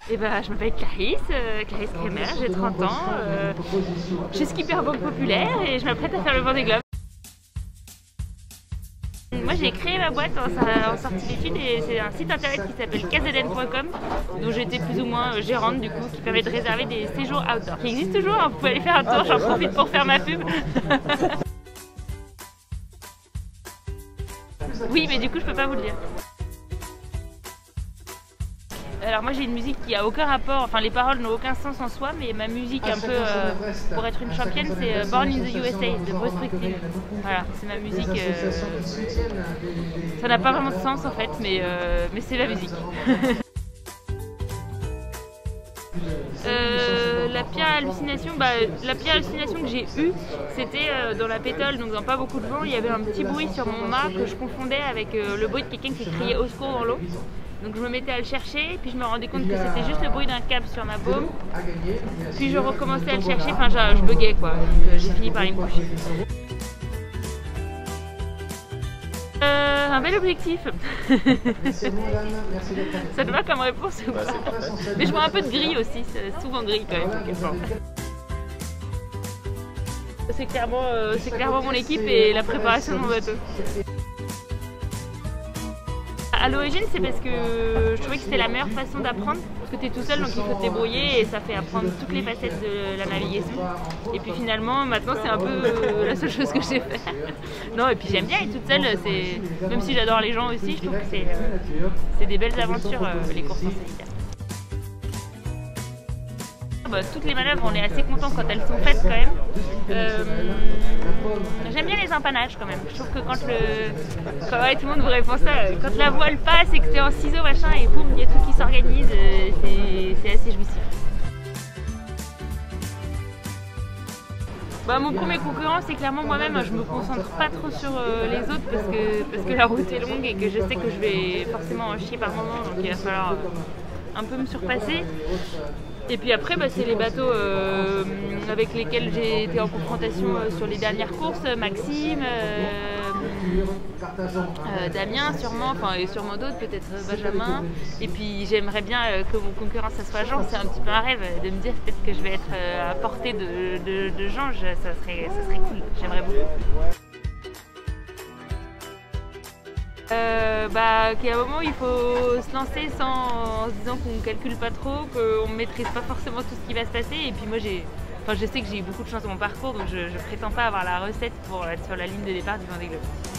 Et bah, je m'appelle Clarisse, Clarisse Kremer, j'ai 30 ans, je suis skipper Banque Populaire et je m'apprête à faire le Vendée Globe. Moi j'ai créé ma boîte en sortie d'études et c'est un site internet qui s'appelle kzn.com dont j'étais plus ou moins gérante du coup, qui permet de réserver des séjours outdoor. Qui existe toujours, hein, vous pouvez aller faire un tour, j'en profite pour faire ma pub. Oui, mais du coup je peux pas vous le dire. Alors moi j'ai une musique qui a aucun rapport, enfin les paroles n'ont aucun sens en soi, mais ma musique un peu pour être une championne c'est Born in the USA de Bruce Springsteen. Voilà, c'est ma musique. Ça n'a pas vraiment de sens en fait, mais c'est ma musique. La pire hallucination, que j'ai eue, c'était dans la pétole, donc dans pas beaucoup de vent, il y avait un petit bruit sur mon mât que je confondais avec le bruit de quelqu'un qui criait au secours dans l'eau. Donc je me mettais à le chercher, puis je me rendais compte que c'était juste le bruit d'un câble sur ma baume. Puis je recommençais à le chercher, enfin je buguais quoi, donc j'ai fini par y me coucher. Un bel objectif. Ça te va comme réponse ou pas? Mais je vois un peu de gris aussi, c'est souvent gris quand même. C'est clairement mon équipe et la préparation de mon bateau. À l'origine, c'est parce que je trouvais que c'était la meilleure façon d'apprendre, parce que tu es tout seul donc il faut te débrouiller et ça fait apprendre toutes les facettes de la navigation. Et puis finalement, maintenant c'est un peu la seule chose que je sais faire. Non, et puis j'aime bien être toute seule, même si j'adore les gens aussi, je trouve que c'est des belles aventures les courses en solitaire. Toutes les manœuvres, on est assez content quand elles sont faites quand même. J'aime bien les empanages quand même. Je trouve que quand tout le monde vous répond ça, quand la voile passe et que c'est en ciseaux machin et boum, il y a tout qui s'organise, c'est assez jouissif. Mon premier concurrent, c'est clairement moi-même. Je me concentre pas trop sur les autres parce que la route est longue et que je sais que je vais forcément en chier par moment, donc il va falloir un peu me surpasser. Et puis après, c'est les bateaux avec lesquels j'ai été en confrontation sur les dernières courses, Maxime, Damien sûrement, et sûrement d'autres, peut-être Benjamin. Et puis j'aimerais bien que mon concurrent ça soit Jean, c'est un petit peu un rêve de me dire peut-être que je vais être à portée de Jean, ça serait cool, j'aimerais beaucoup. Qu'à un moment il faut se lancer en se disant qu'on ne calcule pas trop, qu'on ne maîtrise pas forcément tout ce qui va se passer. Et puis moi je sais que j'ai eu beaucoup de chance dans mon parcours, donc je prétends pas avoir la recette pour être sur la ligne de départ du Vendée Globe.